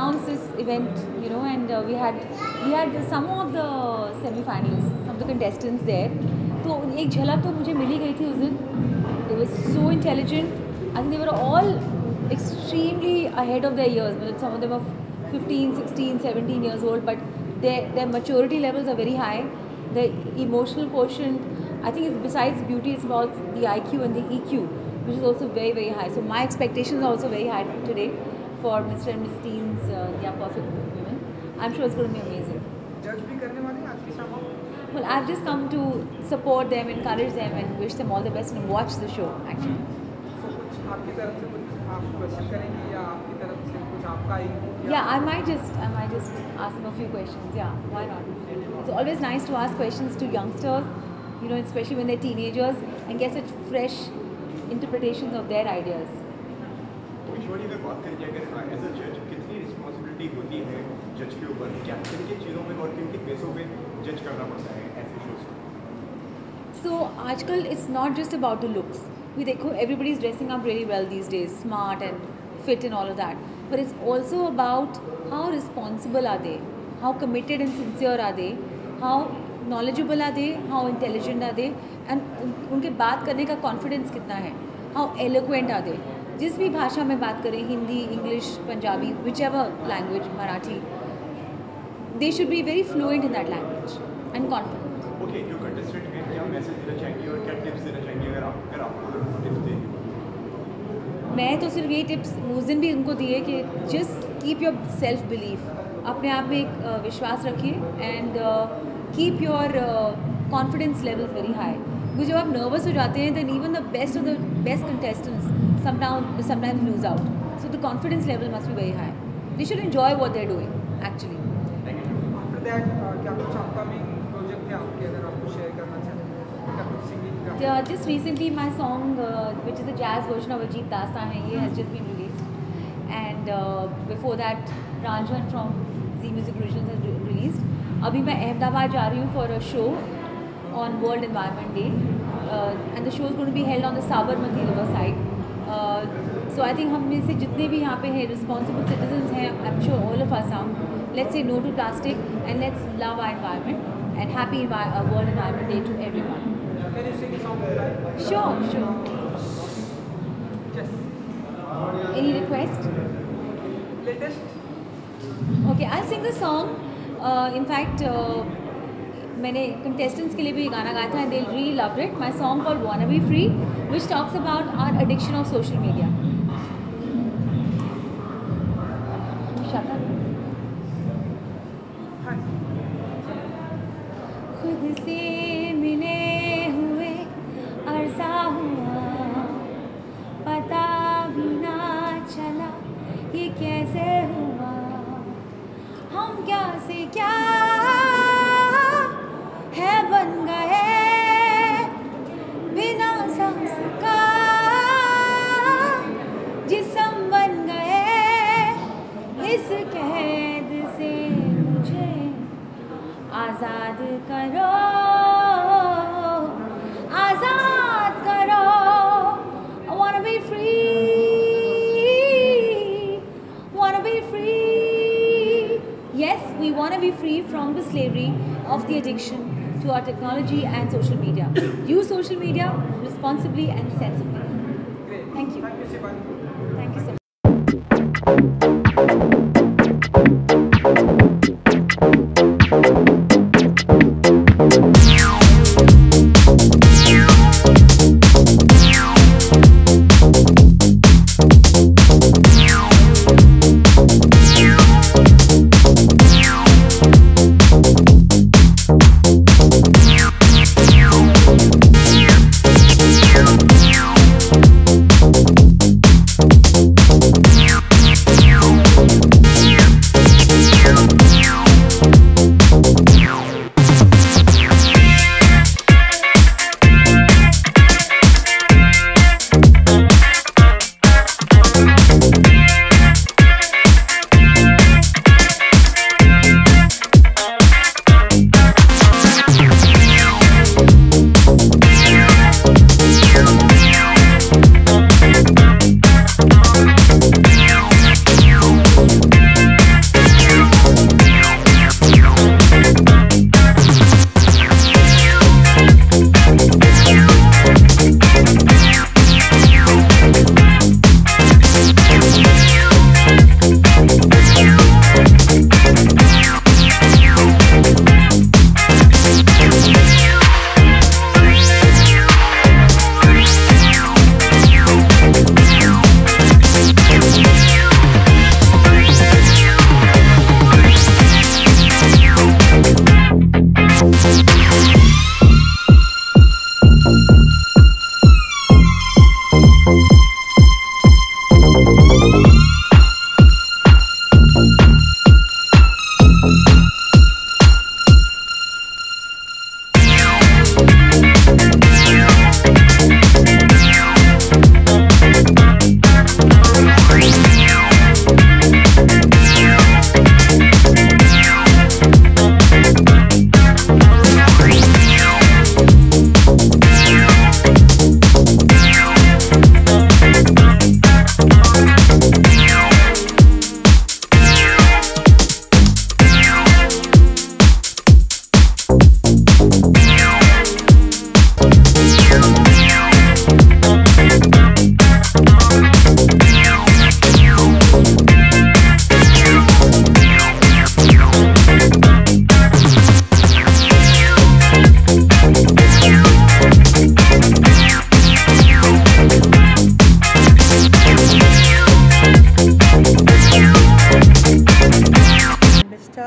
announced this event, you know, and we had some of the semi-finalists, some of the contestants there. तो एक झलक तो मुझे मिली गई थी उस दिन. They were so intelligent. I think they were all extremely ahead of their years. Some of them are 15, 16, 17 years old, but their maturity levels are very high. The emotional quotient, I think, it's besides beauty, it's about the IQ and the EQ, which is also very, very high. So my expectations are also very high today for Mr. and Miss Teen's Perfect Women. I'm sure it's going to be amazing. Judge भी करने वाले हैं आज की शाम को? Well, I've just come to support them, encourage them, and wish them all the best and watch the show, actually. So कुछ आपकी तरफ से कुछ आप क्वेश्चन करेंगी या आपकी तरफ से कुछ आपका ही? Yeah, I might just ask them a few questions. Yeah, why not? It's always nice to ask questions to youngsters, you know, especially when they're teenagers, and get such fresh interpretations of their ideas. ईश्वरी में बात करें अगर as a जज कितनी responsibility होती है जज के ऊपर, क्या किन किन चीज़ों में और किन किन बेसों पे जज करना पड़ता है ऐसे शोज को? So आजकल it's not just about the looks. We देखो everybody is dressing up really well these days, smart and fit and all of that. But it's also about how responsible are they, how committed and sincere are they, how knowledgeable are they, how intelligent are they, and उनके बात करने का confidence कितना है, how eloquent are they. जिस भी भाषा में बात करें, Hindi, English, Punjabi, whichever language, Marathi, they should be very fluent in that language and confident. Okay, जो कंटेस्टेंट हैं क्या मैसेज देना चाहेंगे और क्या टिप्स देना चाहेंगे अगर आपको टिप्स देंगे? मैं तो सिर्फ ये टिप्स उस दिन भी उनको दिए कि just keep your self belief, अपने आप में एक विश्वास रखिए and keep your confidence level very high. क्योंकि जब आप नर्वस हो जाते हैं then even the best of the best contestants sometimes lose out. So the confidence level must be very high. They should enjoy what they're doing, actually. After that, क्या कुछ upcoming project है आपके अगर आपको share करना चाहें? क्या कुछ singing का? Just recently my song, which is the jazz version of Ajeeb Dastan hai, ye has just been released. And before that, Ranjan from Z Music Originals has released. अभी मैं अहमदाबाद जा रही हूँ for a show on World Environment Day. And the show is going to be held on the Sabarmati river side. So I think हम में से जितने भी यहाँ पे हैं responsible citizens हैं, I'm sure all of us are. Let's say no to plastic and let's love our environment and happy World Environment Day to everyone. Can you sing a song? Sure. Yes. Any request? Latest? Okay, I'll sing the song. In fact, मैंने contestants के लिए भी गाना गाया था and they really loved it. My song called Wanna Be Free, which talks about our addiction of social media. Shut up. खुद से मिले हुए अरसा हुआ, पता भी ना चला ये कैसे हुआ. हम क्या से क्या है बन गए बिना संस्कार, जिस्म बन गए इस कैद से मुझे आज़ाद करो, आज़ाद करो. I wanna be free, wanna be free. Yes, we wanna be free from the slavery of the addiction to our technology and social media. Use social media responsibly and sensibly. Great. Thank you. Thank you, Shivani. Thank you so much.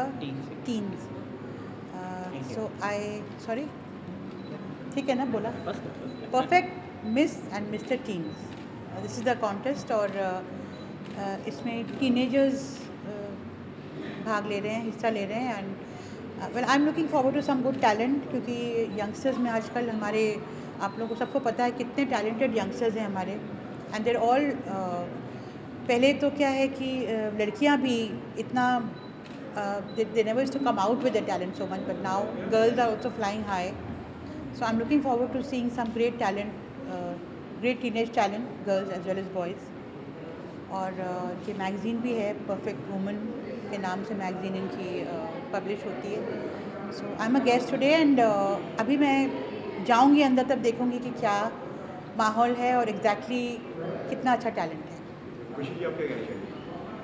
teens. So sorry, ठीक है ना बोला? Perfect Miss and Mr. Teens. This is the contest और इसमें teenagers भाग ले रहे हैं, हिस्सा ले रहे हैं and well I am looking forward to some good talent, क्योंकि यंगस्टर्स में आजकल हमारे आप लोगों को सबको पता है कितने टैलेंटेड यंगस्टर्स हैं हमारे एंड देर ऑल पहले तो क्या है कि लड़कियां भी इतना they never used to come out with their talent so much, but now girls are also flying high. So I'm looking forward to seeing some great talent, great teenage talent, girls as well as boys. और ये magazine भी है, perfect woman के नाम से magazine इनकी publish होती है. So I am a guest today and अभी मैं जाऊंगी अंदर तब देखूंगी कि क्या माहौल है और एग्जैक्टली कितना अच्छा टैलेंट है. खुशी जी, आप क्या कहना चाहिए?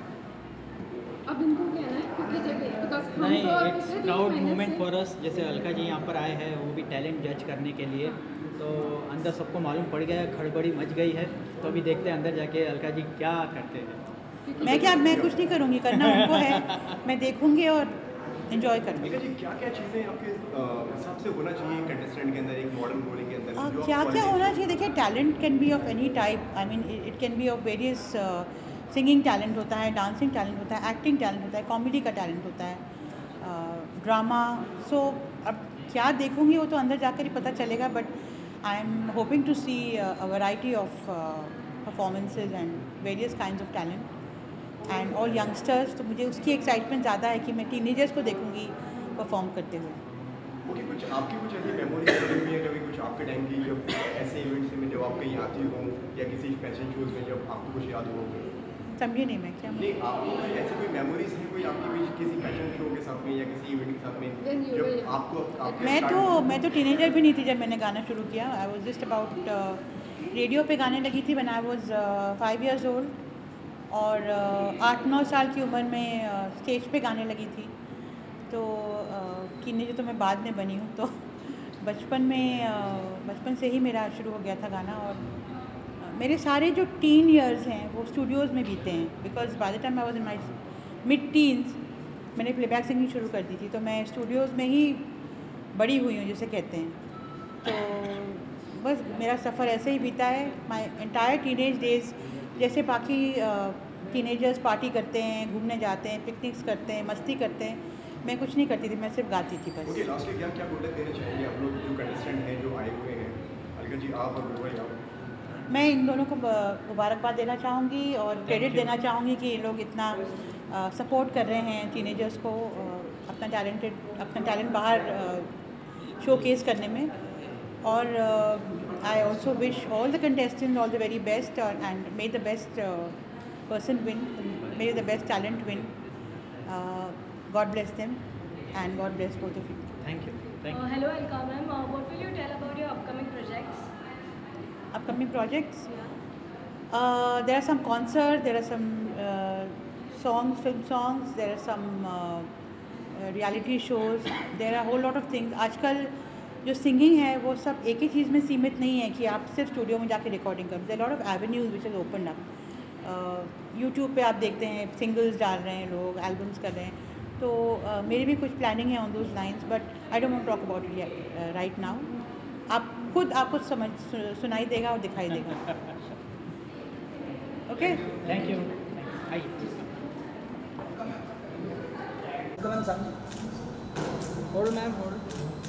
अब इनको कहना है क्योंकि जब बिकॉज नहीं, it's proud moment for us. जैसे अलका जी यहाँ पर आए हैं, वो भी टैलेंट जज करने के लिए, तो अंदर सबको मालूम पड़ गया है, खड़बड़ी मच गई है. तो अभी देखते हैं अंदर जाके अलका जी क्या करते हैं. मैं कुछ नहीं करूँगी, करना उनको है. मैं देखूँगी और एंजॉय करूँगी. अलका जी, क्या चीज़ें आपके हिसाब से होना चाहिए कंटेस्टेंट के अंदर, एक मॉडर्न बोलिंग के अंदर? क्या होना चाहिए? देखिए, talent can be of any type. I mean it can be of various. Singing talent होता है, डांसिंग टैलेंट होता है, एक्टिंग टैलेंट होता है, कॉमेडी का टैलेंट होता है, ड्रामा. सो अब क्या देखूँगी वो तो अंदर जाकर ही पता चलेगा. But I am hoping to see a variety of performances and various kinds of talent and all youngsters. तो मुझे उसकी एक्साइटमेंट ज़्यादा है कि मैं टीनेजर्स को देखूँगी परफॉर्म करते हुए. ओके, कुछ ऐसी मेमोरीज बनी हुई है कभी कुछ आपके टाइम की, जब ऐसे इवेंट्स में जब आप कहीं आती हो या किसी फैशन शोज़ में जब आपको कुछ याद हो? समझे नहीं मैं क्या? नहीं, आपको ऐसी कोई मेमोरीज है कोई आपकी भी किसी फैशन शो के साथ में या किसी इवेंट के साथ में जब आपको? मैं तो टीनेजर भी नहीं थी जब मैंने गाना शुरू किया. I was just about radio पे गाने लगी थी when I was 5 years old. और 8-9 साल की उम्र में स्टेज पे गाने लगी थी. तो टीनेजर तो मैं बाद में बनी हूँ. तो बचपन से ही मेरा शुरू हो गया था गाना. और मेरे सारे जो टीन ईयर्स हैं वो स्टूडियोज़ में बीते हैं, because by the time I was in my mid teens मैंने प्लेबैक सिंगिंग शुरू कर दी थी. तो मैं स्टूडियोज़ में ही बड़ी हुई हूँ जिसे कहते हैं. तो बस मेरा सफ़र ऐसे ही बीता है. माय एंटायर टीनेज डेज, जैसे बाकी टीनेजर्स पार्टी करते हैं, घूमने जाते हैं, पिकनिक्स करते हैं, मस्ती करते हैं, मैं कुछ नहीं करती थी. मैं सिर्फ गाती थी बस. ओके, लास्टली क्या गुड लक देना चाहेंगे आप लोग जो कंटेस्टेंट हैं जो आए हुए हैं? अलका जी, आप और रोहन आप. मैं इन दोनों को मुबारकबाद देना चाहूँगी और क्रेडिट देना चाहूँगी कि ये लोग इतना सपोर्ट कर रहे हैं टीनेजर्स को अपना टैलेंट बाहर शोकेस करने में. और I also wish all the contestants all the very best and may the best person win, may the best talent win. God bless them and God bless both of you. Thank you. Hello Alka ma'am, what will you tell about your upcoming projects? Upcoming projects? Yeah. There are some concerts, there are some songs, film songs, there are some reality shows, there are a whole lot of things. आजकल जो singing है वो सब एक ही चीज़ में सीमित नहीं है कि आप सिर्फ स्टूडियो में जाके रिकॉर्डिंग करो. There are lot of avenues which is open up. YouTube पे आप देखते हैं सिंगल्स डाल रहे हैं लोग, एल्बम्स कर रहे हैं. तो मेरी भी कुछ प्लानिंग है on those lines, but I don't want to talk about it right now. आपको सुनाई देगा और दिखाई देगा. Okay, thank you. Hold ma'am, hold.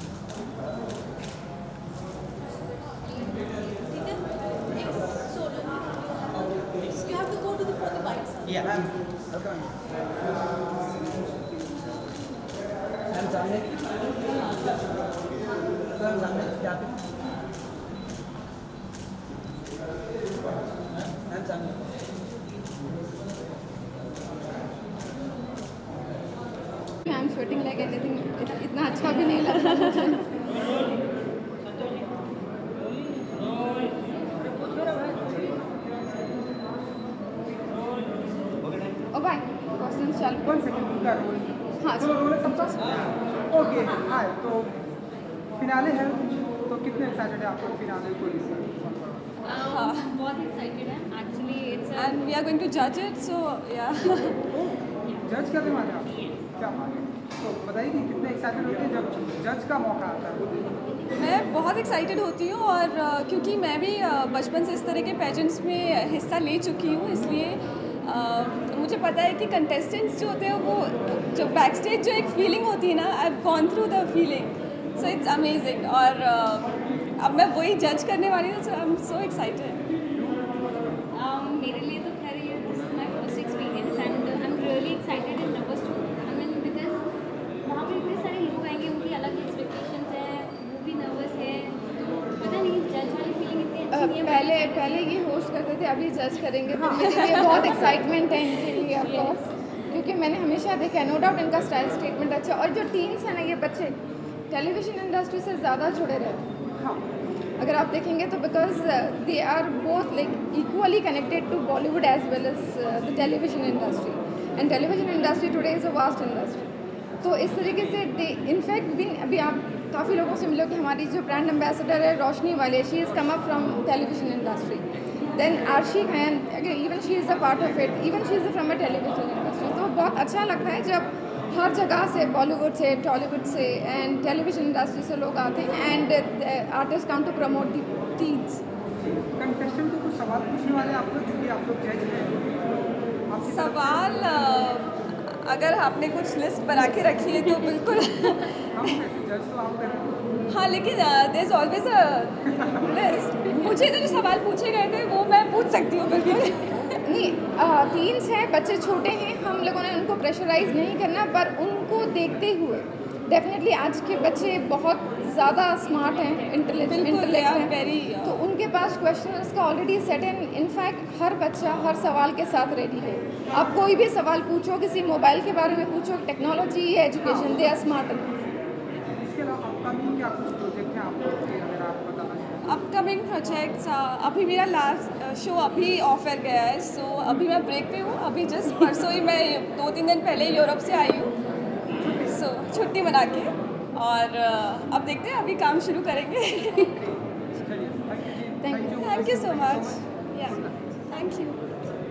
You have to go to for the bite side. Yeah. Ma'am सामने जाते ma'am सामने. I'm sweating like anything. इतना अच्छा भी नहीं लग रहा मुझे. ओ भाई क्वेश्चन चल. 1 second का रोल. हाँ तो रोल कब तक? Okay, hi. तो फिनाले है, तो कितने एक्साइटेड है आप लोग फिनाले को लेकर? बहुत एक्साइटेड है actually. It's And we are going to judge it, so yeah. जज करने वाले आप क्या माने, तो बताइए कि कितने एक्साइटेड होते हैं जब जज का मौका आता है। मैं बहुत एक्साइटेड होती हूँ और क्योंकि मैं भी बचपन से इस तरह के पेजेंट्स में हिस्सा ले चुकी हूँ, इसलिए मुझे पता है कि कंटेस्टेंट्स जो होते हैं वो जो बैक स्टेज जो एक फीलिंग होती है ना, I have gone through the feeling, so it's amazing. और अब मैं वही जज करने वाली हूँ, सो आई एम सो एक्साइटेड। मेरे लिए तो खैर ये this is my first experience and I am really excited and nervous too, I mean because वहाँ पे इतने सारे लोग आएंगे, उनकी अलग एक्सपेक्टेशंस हैं, वो भी नर्वस है, तो पता नहीं जज वाली फीलिंग इतनी अच्छी नहीं है। पहले ये होस्ट करते थे, अभी जज करेंगे, तो मेरे लिए बहुत एक्साइटमेंट है इनके लिए ऑफकोर्स, क्योंकि मैंने हमेशा देखा है, नो डाउट इनका स्टाइल स्टेटमेंट अच्छा, और जो टीन्स हैं ना, ये बच्चे टेलीविजन इंडस्ट्री से ज़्यादा जुड़े रहते हैं। हाँ, अगर आप देखेंगे तो because they are both like equally connected to Bollywood as well as the television industry, and television industry today is a vast industry. तो इस तरीके से दे इनफैक्ट भी अभी आप काफ़ी लोगों से मिलोगे, हमारी जो ब्रांड एम्बेसडर है Roshni Walia, she is come up from television industry, then Arshi Khan, even she is a part of it, even she is from a television industry. तो बहुत अच्छा लगता है जब हर जगह से, बॉलीवुड से, टॉलीवुड से एंड टेलीविजन इंडस्ट्री से लोग आते हैं and artist come to promote the teens. Contestant को कुछ सवाल पूछने वाले आप लोग, क्योंकि आप लोग जज हैं, आपकी सवाल अगर आपने कुछ लिस्ट बना के रखी है तो बिल्कुल हम जज तो आप हैं। हाँ, लेकिन there is always a list. मुझे जो सवाल पूछे गए थे वो मैं पूछ सकती हूँ बिल्कुल। नहीं, टीन्स हैं, बच्चे छोटे हैं, हम लोगों ने उनको प्रेशराइज नहीं करना, पर उनको देखते हुए डेफिनेटली आज के बच्चे बहुत ज़्यादा स्मार्ट हैं, इंटेलिजेंट हैं, तो उनके पास क्वेश्चंस का ऑलरेडी सेट है। इनफैक्ट हर बच्चा हर सवाल के साथ रेडी है। आप कोई भी सवाल पूछो, किसी मोबाइल के बारे में पूछो, टेक्नोलॉजी या एजुकेशन, दे आर स्मार्ट। इसके अलावा अपकमिंग क्या कुछ प्रोजेक्ट हैं आप लोग के, अगर आप बताना चाहें। अपकमिंग प्रोजेक्ट्स, अभी मेरा लास्ट शो अभी ऑफर गया है, सो अभी मैं ब्रेक पे हूँ। अभी जस्ट परसों ही मैं 2-3 दिन पहले यूरोप से आई हूँ, सो छुट्टी मना के, और अब देखते हैं, अभी काम शुरू करेंगे। Thank you so much, thank you.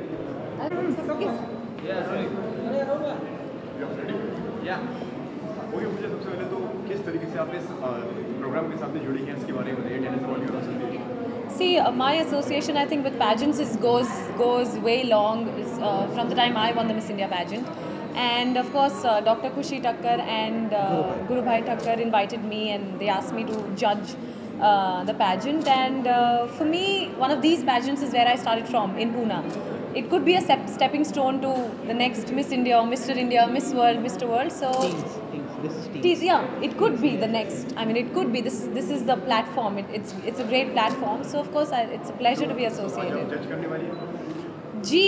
Okay, मुझे सबसे पहले तो किस तरीके से आप इस प्रोग्राम के साथ जुड़ी हैं, इसके बारे में बताइए। Tennis ball euro association. See, my association, I think, with pageants goes way long, from the time I won the Miss India pageant, and of course, Dr. Khushi Thakkar and Guru Bhai Thakkar invited me, and they asked me to judge the pageant. And for me, one of these pageants is where I started from, in Pune. It could be a stepping stone to the next Miss India or Mr. India, Miss World, Mr. World. So, This is teens. yeah, it could be the next. I mean, it could be this. This is the platform. It's a great platform. So of course, it's a pleasure to be associated. जज करने वाली है। जी,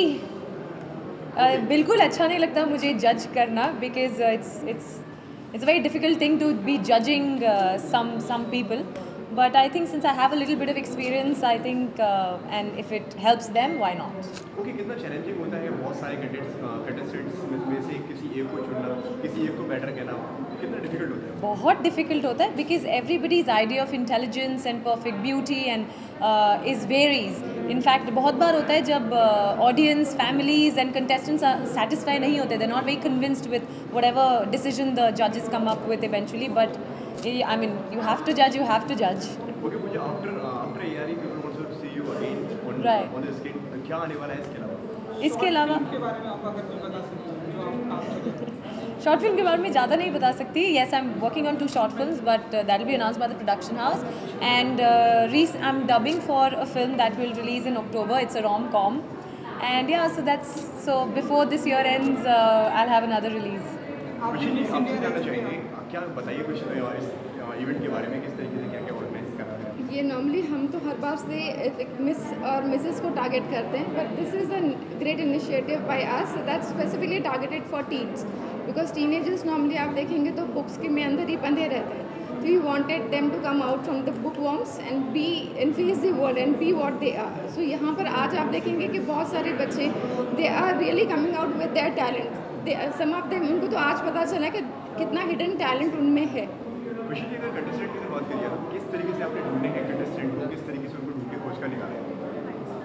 बिल्कुल अच्छा नहीं लगता मुझे जज करना, because it's a very difficult thing to be judging some people. But I think since I have a little bit of experience, I think and if it helps them, why not? Okay, कितना challenging होता है बहुत सारे contestants में से किसी एक को चुनना, किसी एक को बेटर कहना, कितना डिफिकल्ट होता है? बहुत डिफिकल्ट होता है, because everybody's idea of intelligence and perfect beauty and is varies. In fact, बहुत बार होता है जब audience, families and contestants satisfy नहीं होते, they're not very convinced with whatever decision the judges come up with eventually. But I mean, you have to judge. Okay, मुझे after ARE people want to see you again on the screen, क्या आने वाला है इसके अलावा? के बारे में आप अगर कोई बता सकते जो आप काम कर रहे हैं। शॉर्ट फिल्म के बारे में ज़्यादा नहीं बता सकती. Yes, I'm working on 2 short films, but that will be announced by the production house. And I'm dubbing for a film that will release in October. It's a rom-com. And yeah, so before this year ends, I'll have another release. खुशी जी, आपसे जानना चाहेंगे, क्या बताइए कुछ इस event के बारे में, किस तरीके से क्या ऑर्गेनाइज कर रहा है? ये नॉर्मली हम तो हर बार से मिस और मिसेस को टारगेट करते हैं, but this is a great initiative by us that specifically targeted for teens, because teenagers normally आप देखेंगे तो बुक्स के में अंदर ही बंधे रहते हैं. So we wanted them to come out from the bookworms and be and face the world and be what they are. So यहाँ पर आज आप देखेंगे कि बहुत सारे बच्चे they are really coming out with their talent. Some of them, उनको तो आज पता चला कि कितना hidden talent उनमें है. खुशी जी, अगर कंटेस्टेंट की बात करिए, किस तरीके से आपने ढूंढे हैं कंटेस्टेंट को, किस तरीके से उनको ढूंढ के खोज कर निकाला है?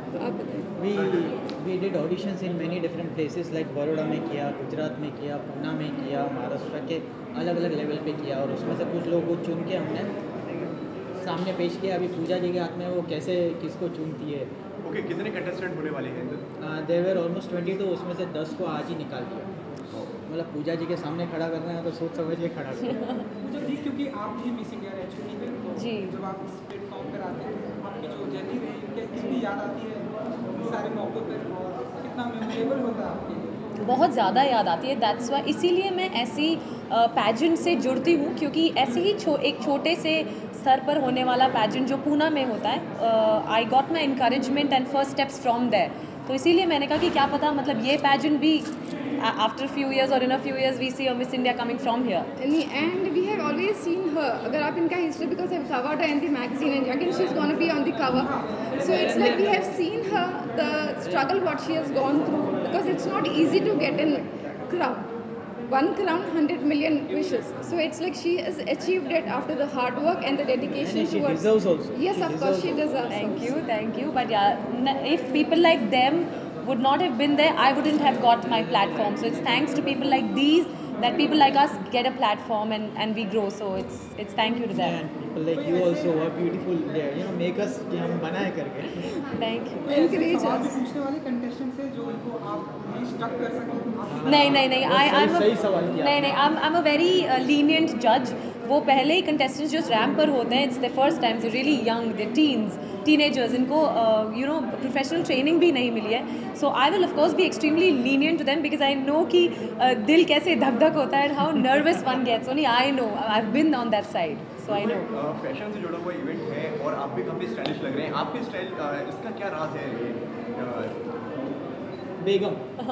आप बताइए। we did auditions in many different places like Baroda में किया, गुजरात में किया, पूना में किया, महाराष्ट्र के अलग अलग लेवल पे किया और उसमें से कुछ लोगों को चुन के हमने सामने पेश किया। अभी पूजा जी के हाथ में वो कैसे किसको चुनती है। ओके, कितने कंटेस्टेंट होने वाले हैं? देयर वर ऑलमोस्ट 20, तो उसमें से 10 को आज ही निकाल दिया। मतलब पूजा जी के सामने खड़ा करना है तो सोच समझ के खड़ा करना है। पूजा जी, क्योंकि आप भी मिस इंडिया रह चुकी हैं, तो जी। जब आप इस प्लेटफॉर्म पर आते हैं, आपकी जो जर्नी रही है, कितनी याद आती है सारे मौक़ों पर और कितना मेमोरेबल होता है आपके लिए? बहुत ज़्यादा याद आती है। दैट्स वाई इसीलिए मैं ऐसी पैजेंट से जुड़ती हूँ, क्योंकि ऐसे ही एक छोटे से स्तर पर होने वाला पैजेंट जो पूना में होता है, I got my encouragement and first steps from there. तो इसीलिए मैंने कहा कि क्या पता मतलब ये पैजेंट भी आफ्टर फ्यू ईयर्स और in a few years we see a Miss India coming from here. And we have always seen her. अगर आप इनका history, because I've covered her in the magazine and again she's going to be on the cover. So it's like we have seen her, the struggle what she has gone through, because it's not easy to get in crown. One crown, 100 million wishes. So it's like she has achieved it after the hard work and the dedication And she towards. deserves also. Yes, She of course she deserves deserves. Thank you. But yeah, if people like them would not have been there, I wouldn't have got my platform. So it's thanks to people like these that people like us get a platform and we grow. So it's thank you to them. And people like you also are beautiful there, you know, make us कि हम बनाए करके। Thank you. ऐसे Encourage सवाल भी us. पूछने वाले contestant से जो इनको आप स्टक कर सकें? नहीं बहुत सही सवाल किया नहीं I'm a very lenient judge. वो पहले ही contestants जो रैम्प पर होते हैं, it's their first time, they're really young, they're teens, teenagers, इनको you know professional training भी नहीं मिली है. So I will of course be extremely lenient to them because I know कि दिल कैसे धक धक होता है and how nervous one gets. Only I know. I've been on that side, so I know. Fashion से जुड़ा हुआ इवेंट है और आप भी काफ़ी स्टाइलिश लग रहे हैं। आपके स्टाइल इसका क्या राज है? बेगम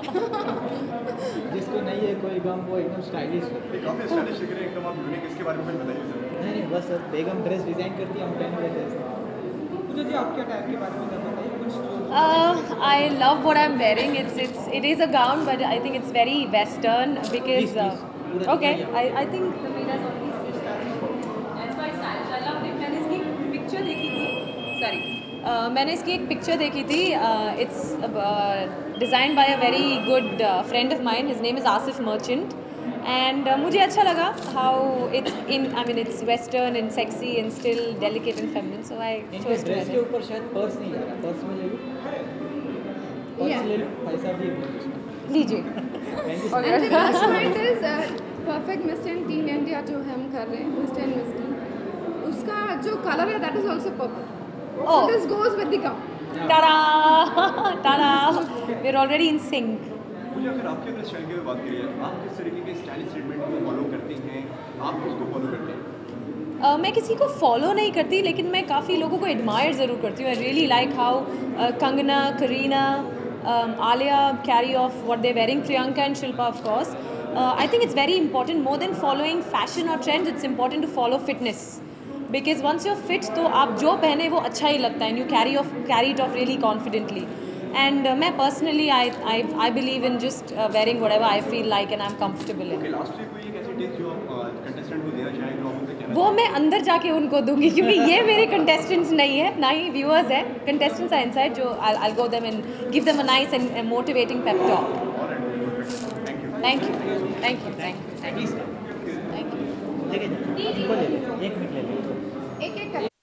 जिसको नहीं है कोई गम वो एकदम स्टाइलिश है। काफ़ी स्टाइलिश लग रहे हैं एकदम आप यूनिक। इसके बारे में कुछ बताइए सर। नहीं बस बेगम ड्रेस डिज़ाइन करती है, हम पहन लेते हैं। पूजा जी, आपके टाइप के बारे में जब बताइए कुछ जो I love what I'm wearing. It is a gown, but I think it's very Western because. Please. Okay, I think the Veera's already stitched. That's quite stylish. I love it. मैंने इसकी picture देखी थी. Sorry. मैंने इसकी एक picture देखी थी. It's designed by a very good friend of mine. His name is Asif Merchant. And मुझे अच्छा लगा how it's Western and sexy and still delicate and feminine. So I इनके chose to wear ड्रेस के this. ऊपर शायद purse नहीं लगा। Purse में ले लो, पर्स Yeah. ले लो, पैसा भी है। लीजिए. Thank you so And the last point is perfect Miss Teen India जो हम कर रहे हैं, Miss Teen Miss Teen, उसका जो color है that is also purple. So Oh. this goes with the gown. Ta-da! We're already in sync. मुझे अगर आपके अपने स्टाइल की बात करिए, आप किस तरीके के स्टाइलिश ट्रीटमेंट को फॉलो करती हैं? आप उसको फॉलो करते हैं? मैं किसी को फॉलो नहीं करती, लेकिन मैं काफ़ी लोगों को एडमायर ज़रूर करती हूँ. I really like how Kangana, Kareena, Alia carry off what they wearing, Priyanka and Shilpa of course. I think it's very important, more than following fashion और trends, it's important to follow fitness. Because once you're fit तो आप जो पहने वो अच्छा ही लगता है, and you carry it off really confidently. And मैं personally I believe in just wearing whatever I feel like and I'm comfortable in. Okay, lastly कोई एक ऐसी टिप्स जो आप कंटेस्टेंट को देना चाहें जो आप उनसे कहना वो मैं अंदर जाके उनको दूंगी, क्योंकि ये मेरे contestants नहीं है, ना ही viewers है. Contestants are inside, जो I'll go them and give them a nice and motivating pep talk. Thank you. Thank you. Thank you. Please लेके जाओ, इनको ले लो, 1 मिनट ले लो। एक एक